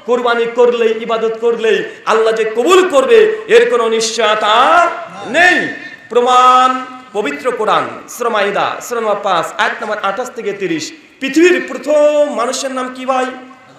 কুরবানি করলেই, ইবাদত করলেই আল্লাহ যে কবুল করবে এর কোনো নিশ্চয়তা নেই। প্রমাণ পবিত্র কোরআন সূরা মাইদা সূরা নম্বর 5 আয়াত নম্বর 28 থেকে 30। পৃথিবীর প্রথম মানুষের নাম কি ভাই?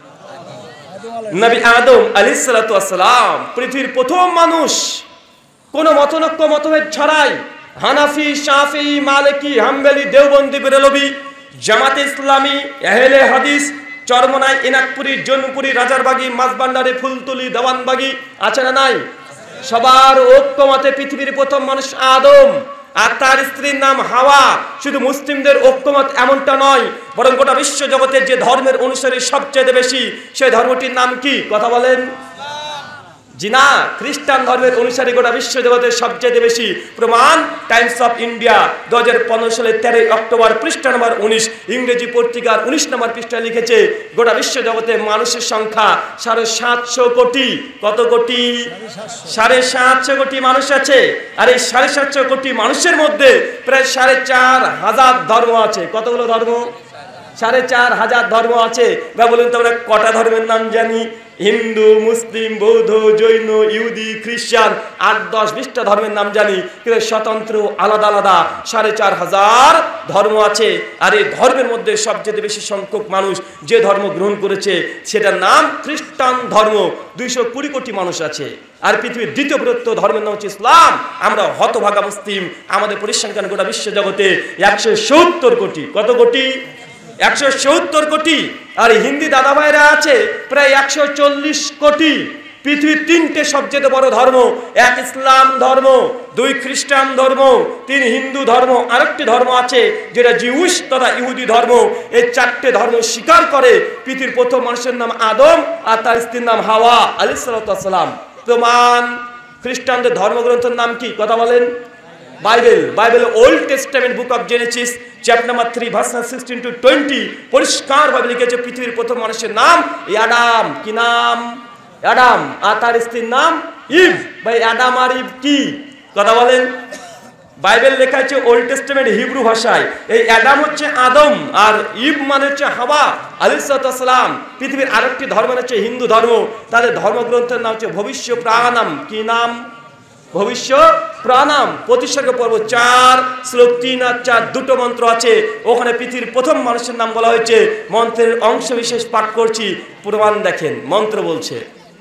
নবী আদম আলাইহিস সালাতু ওয়াস সালাম। পৃথিবীর প্রথম মানুষ, কোনো মতনৈক্য মতভেদ ছাড়াই, হানাফি, শাফি, মালিকি, হাম্বলি, দেওবন্দি, বেরেলভি, জামাতে ইসলামী, আহলে হাদিস, চরমনাই, ইনাকপুরি, জৌনপুরি, রাজারবাগী, মাঝবান্ডারি, ফুলতুলি, দেওয়ানবাগী আছে না নাই? সবার ঐক্যমতে পৃথিবীর প্রথম মানুষ আদম আর তার স্ত্রীর নাম হাওয়া। শুধু মুসলিমদের ঐক্যমত এমনটা নয়, বরং গোটা বিশ্ব জগতে যে ধর্মের অনুসারী সবচেয়ে বেশি সেই ধর্মটির নাম কি? কথা বলেন। জি না, খ্রিস্টান ধর্মের অনুসারী গোটা বিশ্ব জগতের সবচেয়ে বেশি। প্রমাণ টাইমস অফ ইন্ডিয়া 2015 সালের 13 অক্টোবর পৃষ্ঠা নম্বর 19, ইংরেজি পত্রিকার 19 নম্বর পৃষ্ঠায় লিখেছে গোটা বিশ্ব জগতে মানুষের সংখ্যা 750 কোটি। কত কোটি? 750 কোটি মানুষ আছে। আর এই 750 কোটি মানুষের মধ্যে প্রায় 4,500 ধর্ম আছে। কতগুলো ধর্ম? 4,500 ধর্ম আছে। বা বলুন তো আমরা কটা ধর্মের নাম জানি? হিন্দু, মুসলিম, বৌদ্ধ, জৈন, ইহুদি, খ্রিস্টান, 8-10-20টা ধর্মের নাম জানি, কিন্তু স্বতন্ত্র আলাদা আলাদা 4,500 ধর্ম আছে। আর এই ধর্মের মধ্যে সবচেয়ে বেশি সংখ্যক মানুষ যে ধর্ম গ্রহণ করেছে সেটার নাম খ্রিস্টান ধর্ম। 220 কোটি মানুষ আছে। আর পৃথিবীর দ্বিতীয় বৃহত্তম ধর্মের নাম হচ্ছে ইসলাম। আমরা হতভাগা মুসলিম, আমাদের পরিসংখ্যান গোটা বিশ্ব জগতে 170 কোটি। কত কোটি? 170 কোটি। আর হিন্দি দাদা ভাইরা আছে প্রায় 140 কোটি। পৃথিবীর 3টে সবচেয়ে বড় ধর্ম, 1 ইসলাম ধর্ম, 2 খ্রিস্টান ধর্ম, 3 হিন্দু ধর্ম, আরেকটি ধর্ম আছে যেটা জিউস তথা ইহুদি ধর্ম। এই 4টে ধর্ম স্বীকার করে পৃথিবীর প্রথম মানুষের নাম আদম আর তার স্ত্রীর নাম হাওয়া আলাইহিস সালাতু ওয়াস সালাম। প্রমাণ খ্রিস্টানদের ধর্মগ্রন্থের নাম কি? কথা বলেন। Bible. Bible Old Testament Book of Genesis chapter number 3 verse 16 to 20 পরিষ্কারভাবে লিখেছে পৃথিবীর প্রথম মানুষের নাম আদম। কি নাম? আদম। আর তার স্ত্রীর নাম ইভ। ভাই আদম আর ইভ কি? কথা বলেন। বাইবেল লেখা আছে ওল্ড টেস্টামেন্ট হিব্রু ভাষায়। এই আদম হচ্ছে আদম আর ইভ মানে হচ্ছে হাওয়া আলাইহিস সালাম। পৃথিবীর আরেকটি ধর্ম হচ্ছে হিন্দু ধর্ম। তাদের ধর্মগ্রন্থের নাম হচ্ছে ভবিষ্য প্রাণাম। কি নাম? ভবিষ্য প্রাণাম। প্রতিসর্গ পর্ব 4 শ্লোক 3 আর 4 দুটো মন্ত্র আছে। ওখানে পৃথিবীর প্রথম মানুষের নাম বলা হয়েছে। মন্ত্রের অংশ বিশেষ পাঠ করছি, প্রমাণ দেখেন। মন্ত্র বলছে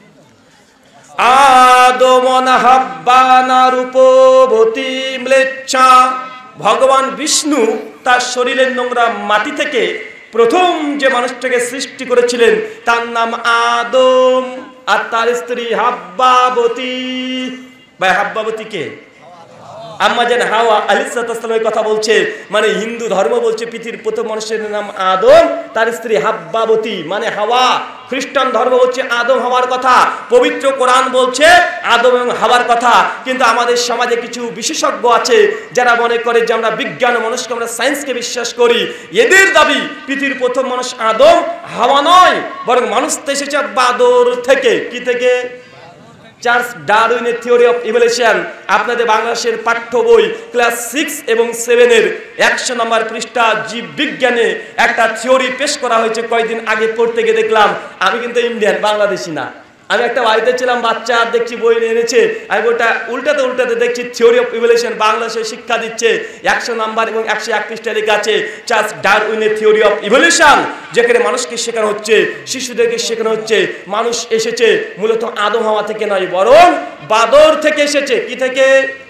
আদমন হাব্বানা রূপবতী ম্লেচ্ছা। ভগবান বিষ্ণু তার শরীরের নোংরা মাটি থেকে প্রথম যে মানুষটাকে সৃষ্টি করেছিলেন তার নাম আদম আর তার স্ত্রী হাব্বাবতী। ভাই হাব্বাবতী কে? আম্মা জান হাওয়া আলাইহিস সালামের কথা বলছে। মানে হিন্দু ধর্ম বলছে পৃথিবীর প্রথম মানুষের নাম আদম, তার স্ত্রী হাব্বাবতী মানে হাওয়া। খ্রিস্টান ধর্ম বলছে আদম হাওয়ার কথা। পবিত্র কোরআন বলছে আদম এবং হাওয়ার কথা। কিন্তু আমাদের সমাজে কিছু বিশেষজ্ঞ আছে যারা মনে করে যে আমরা বিজ্ঞান মানুষকে, আমরা সায়েন্সকে বিশ্বাস করি। এদের দাবি পৃথিবীর প্রথম মানুষ আদম, হাওয়া নয়, বরং মানুষ তো এসেছে বাদর থেকে। কি থেকে? চার্লস ডারউইনের থিওরি অফ ইভলিউশন। আপনাদের বাংলাদেশের পাঠ্য বই ক্লাস 6 এবং 7 এর 100 নম্বর পৃষ্ঠা জীব বিজ্ঞানে একটা থিওরি পেশ করা হয়েছে। কয়েকদিন আগে পড়তে গিয়ে দেখলাম, আমি কিন্তু ইন্ডিয়ান, বাংলাদেশি না। আমি একটা বাড়িতে ছিলাম, বাচ্চা দেখছি বই এনেছে, আমি ওটা উল্টাতে উল্টাতে দেখছি থিওরি অফ ইভলিউশন বাংলাদেশে শিক্ষা দিচ্ছে। 100 নাম্বার এবং 101 পৃষ্ঠা লেখা আছে চার্লস ডারউইনের থিওরি অফ ইভলিউশন, যেখানে মানুষকে শেখানো হচ্ছে, শিশুদেরকে শেখানো হচ্ছে মানুষ এসেছে মূলত আদম হাওয়া থেকে নয়, বরং বাদর থেকে এসেছে। কি থেকে?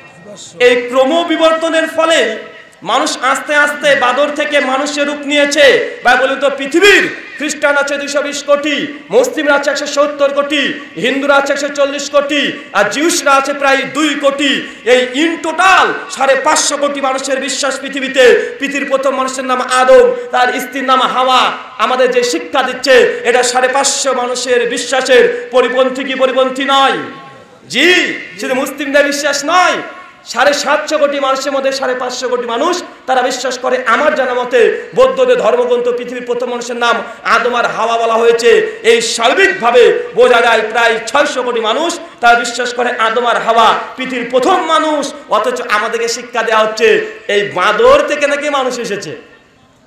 এই ক্রমবিবর্তনের ফলে মানুষ আস্তে আস্তে বাদর থেকে মানুষের রূপ নিয়েছে। বা বলি তো পৃথিবীর খ্রিস্টান আছে 220 কোটি, মুসলিমরা আছে 170 কোটি, হিন্দুরা আছে 140 কোটি, আর জিউসরা আছে প্রায় 2 কোটি। এই ইন টোটাল 550 কোটি মানুষের বিশ্বাস পৃথিবীতে পৃথিবীর প্রথম মানুষের নাম আদম, তার স্ত্রীর নাম হাওয়া। আমাদের যে শিক্ষা দিচ্ছে এটা 550 মানুষের বিশ্বাসের পরিপন্থী কি পরিপন্থী নয়? জি, শুধু মুসলিমদের বিশ্বাস নয়। 750 কোটি মানুষের মধ্যে 550 কোটি মানুষ তারা বিশ্বাস করে। আমার জানা মতে বৌদ্ধদের ধর্মগ্রন্থ পৃথিবীর প্রথম মানুষের নাম আদম আর হাওয়া বলা হয়েছে। এই সার্বিকভাবে বোঝা যায় প্রায় 600 কোটি মানুষ তারা বিশ্বাস করে আদম আর হাওয়া পৃথিবীর প্রথম মানুষ। অথচ আমাদেরকে শিক্ষা দেওয়া হচ্ছে এই বাঁদর থেকে নাকি মানুষ এসেছে।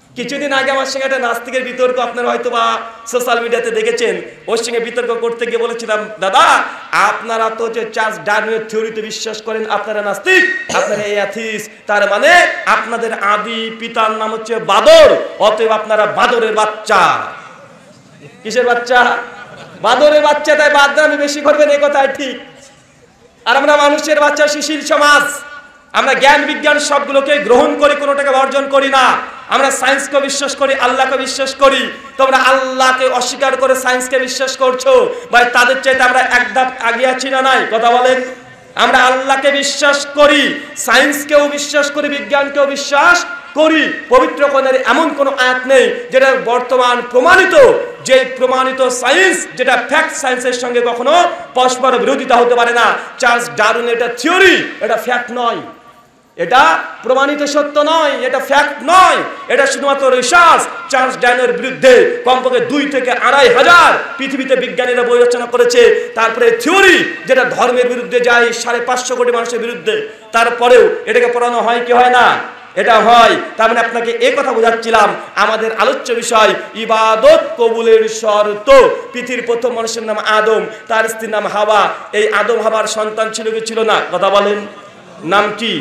কিছুদিন আগে আমার সঙ্গে একটা নাস্তিকের বিতর্ক, আপনারা হয়তো বা সোশ্যাল মিডিয়াতে দেখেছেন, ওর সঙ্গে বিতর্ক করতে গিয়ে বলেছিলাম, দাদা আপনারা তো যে চার্লস ডারউইনের থিওরিতে বিশ্বাস করেন, আপনারা নাস্তিক, আপনারা এথিস্ট, তার মানে আপনাদের আদি পিতার নাম হচ্ছে বাদর, অতএব আপনারা বাদরের বাচ্চা। কিসের বাচ্চা? বাদরের বাচ্চা, তাই বাদরামি বেশি করবেন, এই কথাই ঠিক। আর আমরা মানুষের বাচ্চা, শিশির সমাজ, আমরা জ্ঞান বিজ্ঞান সবগুলোকে গ্রহণ করি, কোনোটাকে বর্জন করি না। আমরা সায়েন্সকে বিশ্বাস করি, আল্লাহকে বিশ্বাস করি। তোমরা আল্লাহকে অস্বীকার করে সায়েন্সকে বিশ্বাস করছো, ভাই তাদের চাইতে আমরা এক ধাপ আগে আছি না নাই? কথা বলেন। আমরা আল্লাহকে বিশ্বাস করি, সায়েন্সকেও বিশ্বাস করি, বিজ্ঞানকেও বিশ্বাস করি। পবিত্র কোরআনের এমন কোনো আয়াত নেই যেটা বর্তমান প্রমাণিত, যে প্রমাণিত সায়েন্স, যেটা ফ্যাক্ট সায়েন্সের সঙ্গে কখনো পরস্পর বিরোধিতা হতে পারে না। চার্লস ডারউইনের এটা থিওরি, এটা ফ্যাক্ট নয়, এটা প্রমাণিত সত্য নয়, এটা ফ্যাক্ট নয়, এটা শুধুমাত্র রিসার্চ। চার্লস ডারউইনের বিরুদ্ধে কমপক্ষে 2 থেকে 2.5 হাজার পৃথিবীতে বিজ্ঞানীরা বই রচনা করেছে। তারপরে থিওরি, যেটা ধর্মের বিরুদ্ধে যায়, 550 কোটি মানুষের বিরুদ্ধে, তারপরেও এটাকে পড়ানো হয় কি হয় না? এটা হয়। তার মানে আপনাকে এই কথা বোঝাচ্ছিলাম, আমাদের আলোচ্য বিষয় ইবাদত কবুলের শর্ত। পৃথিবীর প্রথম মানুষের নাম আদম, তার স্ত্রীর নাম হাওয়া। এই আদম হাওয়ার সন্তান ছিল কি ছিল না? কথা বলেন। নাম কি?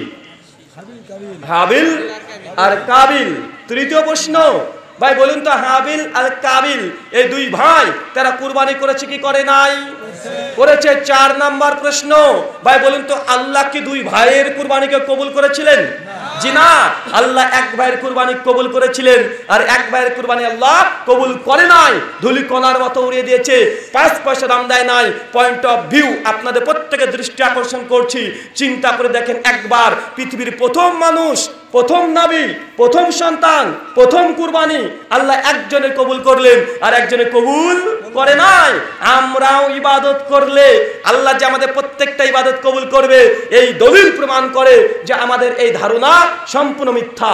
হাবিল আর কাবিল। তৃতীয় প্রশ্ন, ভাই বলুন তো, হাবিল আর কাবিল এই 2 ভাই, তারা কুরবানি করেছে কি করে নাই? করেছে। 4 নাম্বার প্রশ্ন, ভাই বলুন তো, আল্লাহ কি 2 ভাইয়ের কুরবানিকে কবুল করেছিলেন? জি না, আল্লাহ এক ভাইয়ের কুরবানি কবুল করেছিলেন, আর এক ভাইয়ের কুরবানি আল্লাহ কবুল করে নাই, ধুলি কণার মতো উড়িয়ে দিয়েছে, 5 পয়সা দাম দেয় নাই। পয়েন্ট অফ ভিউ আপনাদের প্রত্যেকের দৃষ্টি আকর্ষণ করছি, চিন্তা করে দেখেন একবার, পৃথিবীর প্রথম মানুষ, প্রথম নবী, প্রথম সন্তান, প্রথম কুরবানি আল্লাহ একজনের কবুল করলেন, আর একজনের কবুল করে নাই। আমরাও ইবাদত করলে আল্লাহ যে আমাদের প্রত্যেকটা ইবাদত কবুল করবে, এই দলিল প্রমাণ করে যে আমাদের এই ধারণা সম্পূর্ণ মিথ্যা।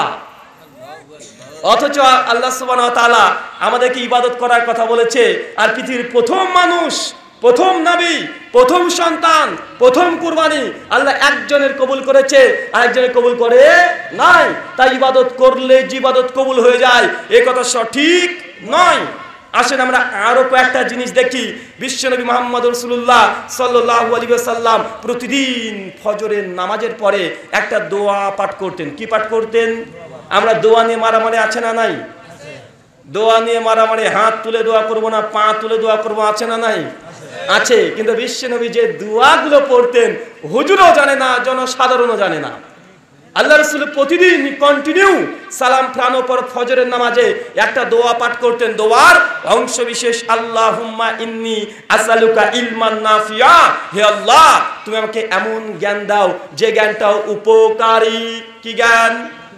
অথচ আল্লাহ সুবহানাহু ওয়া তাআলা আমাদেরকে ইবাদত করার কথা বলেছে, আর পৃথিবীর প্রথম মানুষ, প্রথম নবী, প্রথম সন্তান, প্রথম কুরবানি আল্লাহ একজনের কবুল করেছে, আরেকজনের কবুল করে নাই। তাই ইবাদত করলে যে ইবাদত কবুল হয়ে যায়, এ কথা সঠিক নয়। আসেন আমরা আরো কয়েকটা জিনিস দেখি। বিশ্বনবী মুহাম্মদ রাসূলুল্লাহ সাল্লাল্লাহু আলাইহি ওয়াসাল্লাম প্রতিদিন ফজরের নামাজের পরে একটা দোয়া পাঠ করতেন। কি পাঠ করতেন? আমরা দোয়া নিয়ে মারামারি আছে না নাই? দোয়া নিয়ে মারামারি, হাত তুলে দোয়া করবো না, পা তুলে দোয়া করবো, আছে না নাই? আছে। কিন্তু বিশ্বনবী যে দোয়াগুলো পড়তেন, হুজুরও জানে না, জনসাধারণও জানে না। আল্লাহ রাসূল প্রতিদিন কন্টিনিউ সালাম ফেরানোর পর ফজরের নামাজে একটা দোয়া পাঠ করতেন। দোয়ার অংশ বিশেষ, আল্লাহুম্মা ইন্নী আসআলুকা ইলমান নাফিয়া, হে আল্লাহ তুমি আমাকে এমন জ্ঞান দাও যে জ্ঞানটা উপকারী। কি জ্ঞান?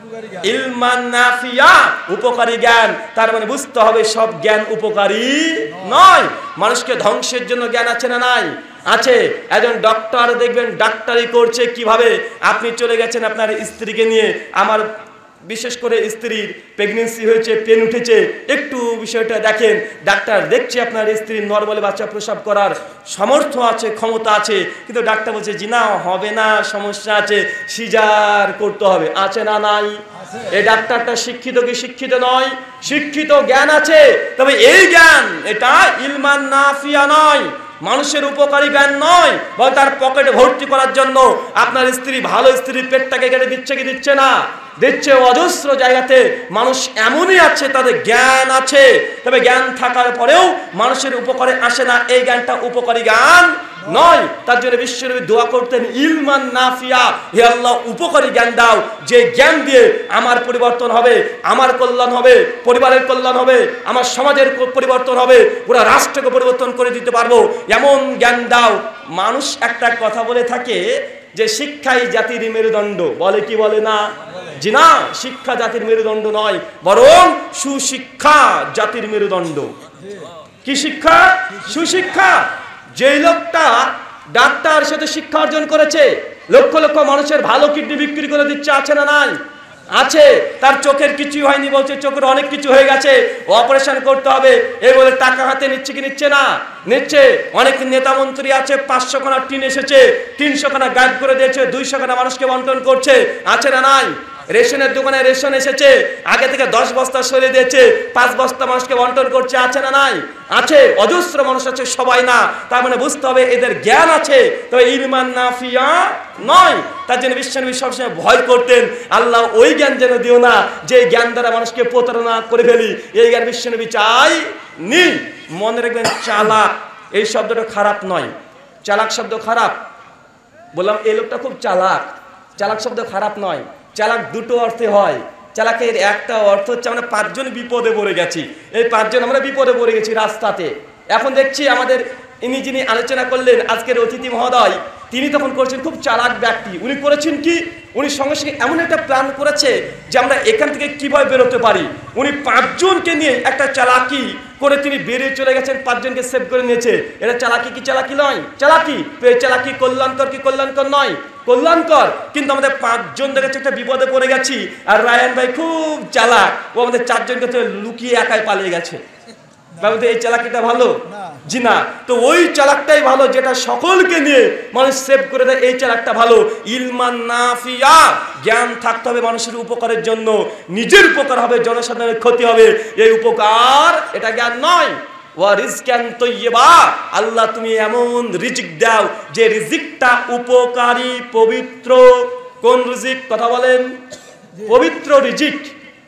ইলমান নাফিয়া, উপকারী জ্ঞান। তার মানে বুঝতে হবে সব জ্ঞান উপকারী নয়। মানুষকে ধ্বংসের জন্য জ্ঞান আছে না নাই? আছে। একজন ডক্টর দেখবেন ডাক্তারি করছে কিভাবে। আপনি চলে গেছেন আপনার স্ত্রীকে নিয়ে, আমার বিশেষ করে স্ত্রীর প্রেগনেন্সি হয়েছে, পেন উঠেছে, একটু বিষয়টা দেখেন। ডাক্তার দেখছে আপনার স্ত্রীর নরমালি বাচ্চা প্রসব করার সামর্থ্য আছে, ক্ষমতা আছে, কিন্তু ডাক্তার বলছে জি না, হবে না, সমস্যা আছে, সিজার করতে হবে। আছে না নাই? এই ডাক্তারটা শিক্ষিত কি শিক্ষিত নয়? শিক্ষিত, জ্ঞান আছে, তবে এই জ্ঞান এটা ইলমান নাফিয়া নয়, মানুষের উপকারী জ্ঞান নয়। বল তার পকেটে ভর্তি করার জন্য আপনার স্ত্রী, ভালো স্ত্রী পেটটাকে কেটে দিচ্ছে কি দিচ্ছে না? দিচ্ছে। অজস্র জায়গাতে মানুষ এমনই আছে, তাদের জ্ঞান আছে, তবে জ্ঞান থাকার পরেও মানুষের উপকারে আসে না। এই জ্ঞানটা উপকারী জ্ঞান নয়। তার জন্য বিশ্বনবী দোয়া করতেন ইলমান নাফিয়া, হে আল্লাহ উপকারী জ্ঞান দাও, যে জ্ঞান দিয়ে আমার পরিবর্তন হবে, আমার কল্যাণ হবে, পরিবারের কল্যাণ হবে, আমার সমাজের পরিবর্তন হবে, পুরো রাষ্ট্রকে পরিবর্তন করে দিতে পারবো, এমন জ্ঞান দাও। মানুষ একটা কথা বলে থাকে যে শিক্ষাই জাতির মেরুদণ্ড, বলে কি বলে না? জি না, শিক্ষা জাতির মেরুদণ্ড নয়, বরং সুশিক্ষা জাতির মেরুদণ্ড। কি শিক্ষা? সুশিক্ষা। যেই লোকটা ডাক্তার সাথে শিক্ষা অর্জন করেছে, লক্ষ লক্ষ মানুষের ভালো কিডনি বিক্রি করে দিচ্ছে, আছে না নাই? আছে। তার চোখের কিছুই হয়নি, বলছে চোখের অনেক কিছু হয়ে গেছে, অপারেশন করতে হবে, এই বলে টাকা হাতে নিচ্ছে কি নিচ্ছে না? নিচ্ছে। অনেক নেতা মন্ত্রী আছে, 500 খানা টিন এসেছে, 300 খানা গায়েব করে দিয়েছে, 200 খানা মানুষকে বন্টন করছে, আছে না নাই? রেশনের দোকানে রেশন এসেছে, আগে থেকে 10 বস্তা সরিয়ে দিয়েছে, 5 বস্তা মানুষকে বন্টন করছে, আছে না নাই? আছে, অজস্র মানুষ আছে, সবাই না। তার মানে বুঝতে হবে এদের জ্ঞান আছে, তবে ইলমান নাফিয়া নয়। তার জন্য বিশ্বনবী সবসময় ভয় করতেন, আল্লাহ ওই জ্ঞান যেন দিও না যে জ্ঞান দ্বারা মানুষকে প্রতারণা করে ফেলি, এই জ্ঞান বিশ্বনবী চাই নি। মনে রাখবেন, চালাক এই শব্দটা খারাপ নয়। চালাক শব্দ খারাপ বললাম, এই লোকটা খুব চালাক, চালাক শব্দ খারাপ নয়। চালাক দুটো অর্থে হয়। চালাকের একটা অর্থ হচ্ছে আমরা 5 জন বিপদে পড়ে গেছি, এই 5 জন আমরা বিপদে পড়ে গেছি রাস্তাতে। এখন দেখছি আমাদের যিনি আলোচনা করলেন আজকের অতিথি মহোদয়, তিনি তখন করছেন খুব চালাক ব্যক্তি। উনি করেছেন কি, উনি সঙ্গে সঙ্গে এমন একটা প্ল্যান করেছে যে আমরা এখান থেকে কিভাবে বেরোতে পারি। উনি 5 জনকে নিয়ে একটা চালাকি করে তিনি বেরিয়ে চলে গেছেন, 5 জনকে সেভ করে নিয়েছে। এটা চালাকি কি চালাকি নয়? চালাকি। তো এই চালাকি কল্যাণকর কি কল্যাণকর নয়? কল্যাণকর। কিন্তু আমাদের 5 জন দেখেছি একটা বিপদে পড়ে গেছি, আর রায়ান ভাই খুব চালাক, ও আমাদের 4 জনকে তো লুকিয়ে একাই পালিয়ে গেছে। বাবু, এই চালাকিটা ভালো? জি না। তো ওই চালাকটাই ভালো যেটা সকলকে নিয়ে মানুষ সেভ করে দেয়, এই চালাকটা ভালো। ইলমান নাফিয়া, জ্ঞান থাকতে হবে মানুষের উপকারের জন্য, নিজের উপকার হবে, জনসাধারণের ক্ষতি হবে, এই উপকার, এটা জ্ঞান নয়। ওয়া রিজকান তাইয়্যিবা, আল্লাহ তুমি এমন রিজিক দাও যে রিজিকটা উপকারী, পবিত্র। কোন রিজিক? কথা বলেন, পবিত্র রিজিক।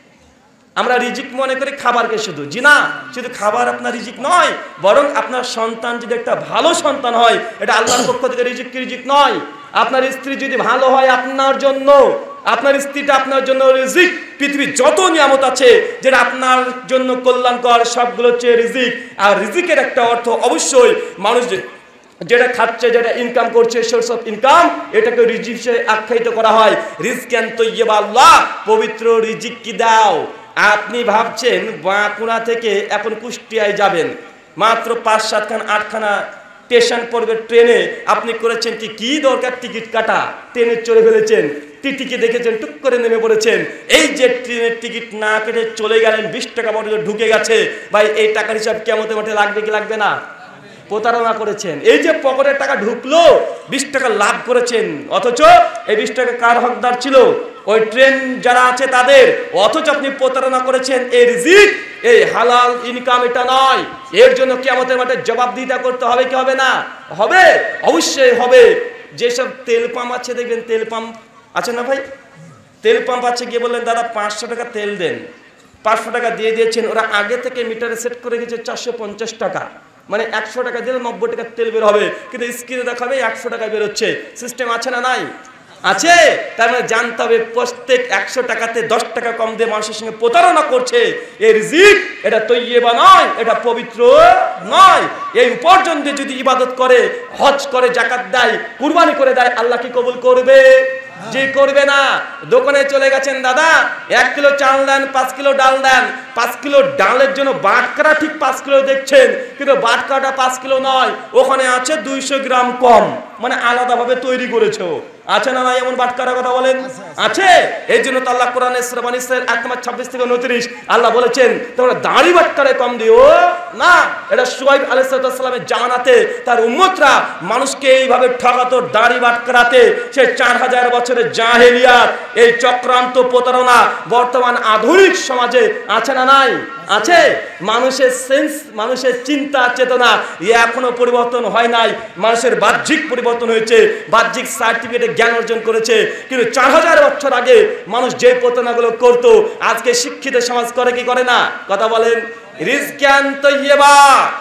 আমরা রিজিক মনে করি খাবারকে শুধু, জি না, শুধু খাবার আপনার রিজিক নয়, বরং আপনার সন্তান যদি একটা ভালো সন্তান হয়, এটা আল্লাহর পক্ষ থেকে রিজিক কি রিজিক নয়? আপনার স্ত্রী যদি ভালো হয় আপনার জন্য, আপনার স্ত্রীটা আপনার জন্য রিজিক। পৃথিবীর যত নিয়ামত আছে যেটা আপনার জন্য কল্যাণকর, সবগুলো হচ্ছে রিজিক। আর রিজিকের একটা অর্থ অবশ্যই মানুষ যেটা খাচ্ছে, যেটা ইনকাম করছে, সোর্স অফ ইনকাম, এটাকে রিজিক হিসেবে আখ্যায়িত করা হয়। রিজকান তাইয়্যিবা, আল্লাহ পবিত্র রিজিক কি দাও। আপনি ভাবছেন বাঁকুড়া থেকে এখন কুষ্টিয়ায় যাবেন, মাত্র 5, 7, 8খানা স্টেশন পড়বে ট্রেনে। আপনি করেছেন কি, কি দরকার টিকিট কাটা, ট্রেনে চড়ে ফেলেছেন, টিটিকে দেখেছেন, টুক করে নেমে পড়েছেন। এই যে ট্রেনের টিকিট না কেটে চলে গেলেন, 20 টাকা বড় ঢুকে গেছে, ভাই এই টাকার হিসাব কিয়ামতের মাঠে লাগবে কি লাগবে না? প্রতারণা করেছেন। এই যে পকেটের টাকা ঢুকলো, 20 টাকা লাভ করেছেন, অথচ এই 20 টাকা কার হকদার ছিল? ওই ট্রেন যারা আছে তাদের। অথচ আপনি প্রতারণা করেছেন। এই রিজিক, এই হালাল ইনকাম এটা নয়। এর জন্য কিয়ামতের মাঠে জবাবদিহিতা করতে হবে কি হবে না? হবে, অবশ্যই হবে। যেসব তেল পাম্প আছে, দেখবেন তেল পাম্প আছে না ভাই, তেল পাম্প আছে, গিয়ে বললেন দাদা 500 টাকা তেল দেন, 500 টাকা দিয়ে দিয়েছেন। ওরা আগে থেকে মিটারে সেট করে গেছে 450 টাকা, মানে 100 টাকা দিলে 90 টাকা তেল বের হবে, কিন্তু স্ক্রিনে দেখাবে 100 টাকা বেরোচ্ছে। সিস্টেম আছে না নাই? আছে। তার মানে জানতে হবে প্রত্যেক 100 টাকাতে 10 টাকা কম দিয়ে মানুষের সঙ্গে প্রতারণা করছে। এই রিজিক এটা তাইয়্যিবা নয়, এটা পবিত্র নয়। এই উপার্জন দিয়ে যদি ইবাদত করে, হজ করে, জাকাত দেয়, কুরবানি করে দেয়, আল্লাহ কি কবুল করবে? যে করবে না। দোকানে চলে গেছেন, দাদা 1 কিলো চাল দেন, 5 কিলো ডাল দেন। 5 কিলো ডালের জন্য বাটকারা ঠিক 5 কিলো দেখছেন, কিন্তু বাটকাটা 5 কিলো নয়, ওখানে আছে 200 গ্রাম কম, মানে আলাদাভাবে তৈরি করেছে। আছে না নাই এমন বাটকারা? কথা বলেন, আছে। এই জন্য তো আল্লাহ কোরআনে সূরা বনী ইসরাঈল আয়াত নম্বর 26 থেকে 29 আল্লাহ বলেছেন তোমরা দাড়ি বাটকারে কম দিও না। এটা শুআয়ব আলাইহিস সালামের জামানাতে তার উম্মতরা মানুষকে এইভাবে ঠকাতো, দাড়ি বাটকারাতে। সে 4000 বছরের জাহেলিয়াত, এই চক্রান্ত প্রতারণা বর্তমান আধুনিক সমাজে আছে না নাই? আছে। মানুষের সেন্স, মানুষের চিন্তা চেতনা এখনো পরিবর্তন হয় নাই। মানুষের বাহ্যিক পরিবর্তন হয়েছে, বাহ্যিক সার্টিফিকেটে জ্ঞান অর্জন করেছে, কিন্তু 4000 বছর আগে মানুষ যে প্রতারণাগুলো করতো আজকে শিক্ষিত সমাজ করে কি করে না? কথা বলেন। রিজকান তাইয়্যিবা,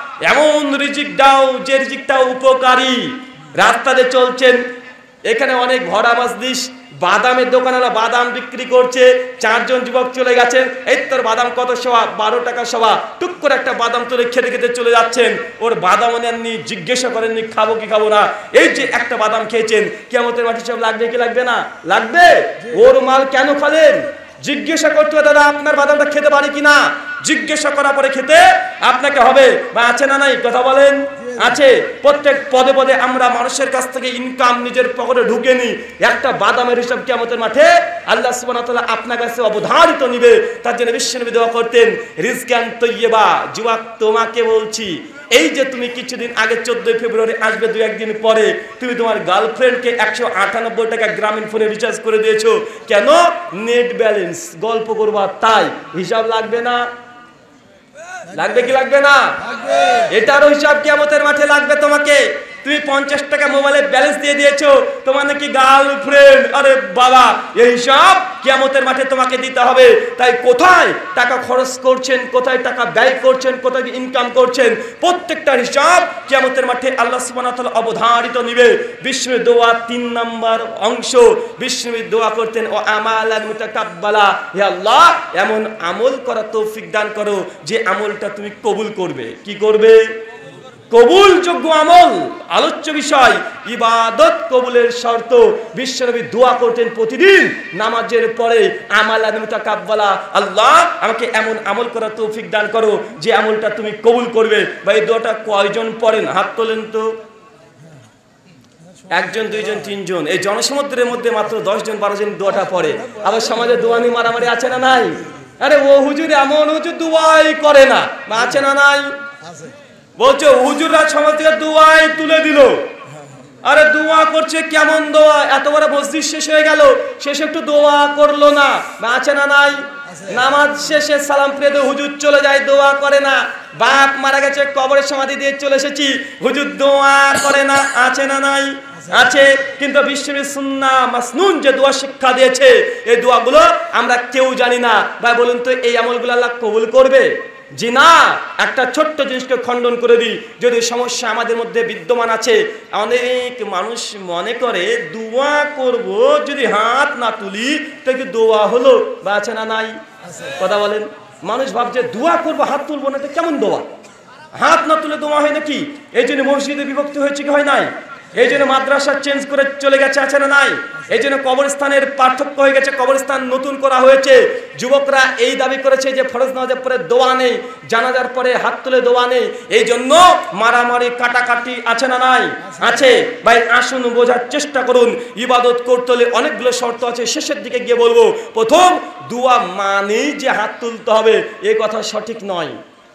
এমন রিজিক দাও যে রিজিকটা উপকারী। রাস্তাতে চলছেন, এখানে অনেক ভরা মজলিস, বাদামের দোকানেরা বাদাম বিক্রি করছে। 4 জন যুবক চলে গেছেন, এই তোর বাদাম কত সবা? 12 টাকা সবা। টুক করে একটা বাদাম তুলে খেতে খেতে চলে যাচ্ছেন। ওর বাদাম নেননি, জিজ্ঞাসা করেননি খাবো কি খাবো না। এই যে একটা বাদাম খেয়েছেন, কিয়ামতের মাঠে সব লাগবে কি লাগবে না? লাগবে। ওর মাল কেন খালেন? জিজ্ঞাসা করতে হবে, দাদা আপনার বাদামটা খেতে পারি কিনা। জিজ্ঞাসা করার পরে খেতে আপনাকে হবে। বা আছে না নাই? কথা বলেন, আছে। প্রত্যেক পদে পদে আমরা মানুষের কাছ থেকে ইনকাম নিজের পকেটে ঢুকে নিই। একটা বাদামের হিসাব কিয়ামতের মাঠে আল্লাহ সুবহানাহু ওয়া তাআলা আপনার কাছে অবধারিত নিবে। তার জন্য বিশ্বনবী দোয়া করতেন রিজকান তাইয়্যিবা। যুবক তোমাকে বলছি, এই যে তুমি কিছুদিন আগে 14 ফেব্রুয়ারি আসবে, 2-1 দিন পরে তুমি তোমার গার্লফ্রেন্ডকে 198 টাকা গ্রামীণ ফোনে রিচার্জ করে দিয়েছো, কেন? নেট ব্যালেন্স, গল্প করবা, তাই। হিসাব লাগবে না? লাগবে কি লাগবে না? এটারও হিসাব কিয়ামতের মাঠে লাগবে তোমাকে। তুমি 50 টাকা মোবাইলে ব্যালেন্স দিয়ে দিয়েছো, তোমার নাকি গার্লফ্রেন্ড, আরে বাবা, এই হিসাব কিয়ামতের মাঠে তোমাকে দিতে হবে। তাই কোথায় টাকা খরচ করছেন, কোথায় টাকা ব্যয় করছেন, কোথায় ইনকাম করছেন, প্রত্যেকটা হিসাব কিয়ামতের মাঠে আল্লাহ সুবহানাহু ওয়া তাআলা অবধারিত নিবে। বিষ্ণুর দোয়া 3 নাম্বার অংশ, বিষ্ণু দোয়া করতেন, ও আমালান মুতাকাব্বালা, হে আল্লাহ এমন আমল করা তৌফিক দান করো যে আমলটা তুমি কবুল করবে। কি করবে? কবুলযোগ্য আমল। আলোচ্য বিষয় ইবাদত কবুলের শর্ত। বিশ্বনবী দোয়া করতেন প্রতিদিন নামাজের পরে, আমালান মুতাকাব্বালা, আল্লাহ আমাকে এমন আমল করার তৌফিক দান করো যে আমলটা তুমি কবুল করবে। ভাই দোয়াটা কয়জন পড়েন? হাত তোলেন তো। 1 জন 2 জন 3 জন, এই জনসমুদ্রের মধ্যে মাত্র 10 জন 12 জন দোয়াটা পড়ে। আবার সমাজে দোয়া নিয়ে মারামারি আছে না নাই? আরে ও হুজুর এমন হুজুর দোয়াই করে না, আছে না নাই? বলছে হুজুররা সমাজ থেকে দোয়াই তুলে দিল। আরে দোয়া করছে কেমন দোয়া? এত বড় মসজিদ শেষ হয়ে গেল, শেষে একটু দোয়া করলো না, আছে না নাই? নামাজ শেষে সালাম ফিরে দিয়ে হুজুর চলে যায়, দোয়া করে না। বাপ মারা গেছে, কবরে সমাধি দিয়ে চলে এসেছি, হুজুর দোয়া করে না, আছে না নাই? আছে। কিন্তু বিশ্বনবী সুন্নাহ মাসনুন যে দোয়া শিক্ষা দিয়েছে, এই দোয়াগুলো আমরা কেউ জানি না। ভাই বলুন তো, এই আমলগুলো আল্লাহ কবুল করবে? জি না। একটা ছোট্ট জিনিসকে খণ্ডন করে দিই, যদি সমস্যা আমাদের মধ্যে বিদ্যমান আছে। অনেক মানুষ মনে করে দোয়া করব, যদি হাত না তুলি তো কি দোয়া হলো? বা আছে না নাই? কথা বলেন। মানুষ ভাবছে দোয়া করবো হাত তুলবো না, এটা কেমন দোয়া? হাত না তুলে দোয়া হয় নাকি? এই জন্য মসজিদে বিভক্তি হয়েছে কি হয় নাই? এই জন্য মাদ্রাসা চেঞ্জ করে চলে গেছে, আছে না নাই? এই জন্য কবরস্থানের পার্থক্য হয়ে গেছে, কবরস্থান নতুন করা হয়েছে। যুবকরা এই দাবি করেছে যে ফরজ নামাজের পরে দোয়া নেই, জানাজার পরে হাত তুলে দোয়া নেই, এই জন্য মারামারি কাটাকাটি, আছে না নাই? আছে। ভাই আসুন বোঝার চেষ্টা করুন, ইবাদত করতে হলে অনেকগুলো শর্ত আছে। শেষের দিকে গিয়ে বলবো, প্রথম দোয়া মানেই যে হাত তুলতে হবে, এই কথা সঠিক নয়।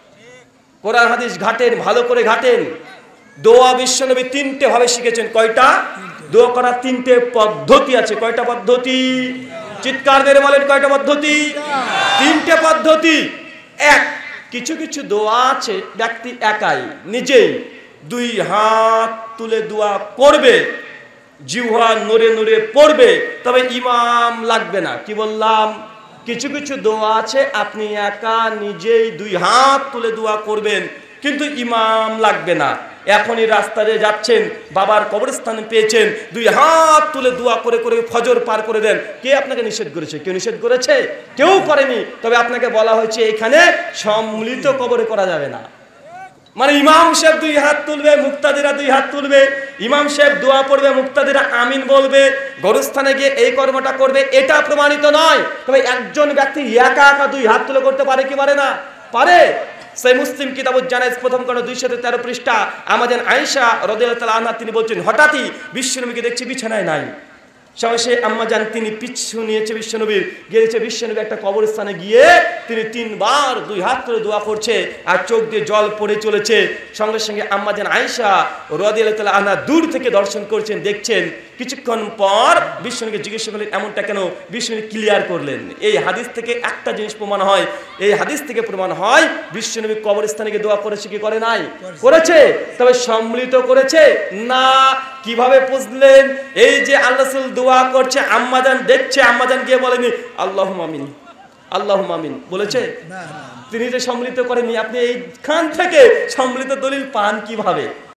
কোরআন হাদিস ঘাটেন, ভালো করে ঘাটেন। দোয়া বিশ্বনবী 3টে ভাবে শিখেছেন। কয়টা? দোয়া করার 3টে পদ্ধতি আছে। কয়টা পদ্ধতি? চিৎকার মেরে বলেন, কয়টা পদ্ধতি? 3টে পদ্ধতি। এক, কিছু কিছু দোয়া আছে ব্যক্তি একাই নিজেই 2 হাত তুলে দোয়া করবে, জিহ্বা নড়ে নড়ে পড়বে, তবে ইমাম লাগবে না। কি বললাম? কিছু কিছু দোয়া আছে আপনি একা নিজেই 2 হাত তুলে দোয়া করবেন, কিন্তু ইমাম লাগবে না। এখনই রাস্তা দিয়ে যাচ্ছেন, বাবার কবরস্থানে পেয়েছেন, 2 হাত তুলে দোয়া করে করে ফজর পার করে দেন। কে আপনাকে নিষেধ করেছে? কেউ নিষেধ করেছে? কেউ করেনি। তবে আপনাকে বলা হয়েছে এখানে সম্মিলিত কবরে করা যাবে না। মানে ইমাম সাহেব 2 হাত তুলবে, মুক্তাদিরা 2 হাত তুলবে, ইমাম সাহেব দোয়া পড়বে, মুক্তাদিরা আমিন বলবে, গোরস্থানে গিয়ে এই কর্মটা করবে, এটা প্রমাণিত নয়। তবে একজন ব্যক্তি একা একা 2 হাত তুলে করতে পারে কি পারে না? পারে। সেই মুসলিম কিতাবুজ জানাজ প্রথম খণ্ড 213 পৃষ্ঠা, আমাদের আয়েশা রাদিয়াল্লাহু তাআলা আনহা তিনি বলছেন, হঠাৎই বিশ্বনবীকে দেখছি বিছানায় নাই। সঙ্গে আম্মা জান তিনি পিছু নিয়েছে বিশ্বনবীর, গিয়েছে বিশ্বনবী একটা কবরস্থানে গিয়ে তিনি 3 বার 2 হাত তুলে দোয়া করছে আর চোখ দিয়ে জল পড়ে চলেছে। সঙ্গে সঙ্গে আম্মা জান আয়েশা রাদিয়াল্লাহু তাআলা আনহা দূর থেকে দর্শন করছেন, দেখছেন। কিছুক্ষণ পর বিশ্বনবীকে জিজ্ঞাসা করলেন এমনটা কেন? বিশ্বনবী ক্লিয়ার করলেন। এই হাদিস থেকে একটা জিনিস প্রমাণ হয়, এই হাদিস থেকে প্রমাণ হয় বিশ্বনবী কবরস্থানে গিয়ে দোয়া করেছে কি করে নাই? করেছে। তবে সম্মিলিত করেছে না। কিভাবে বুঝলেন? এই যে আল্লাহ রাসূল দোয়া করছে, আম্মাজান দেখছে, আম্মাজান গিয়ে বলেনি আল্লাহুম্মা আমিন, আল্লাহুম্মা আমিন বলেছে? তিনি যে সম্মিলিত করেনি। আপনি এইখান থেকে সম্মিলিত দলিল পান কিভাবে?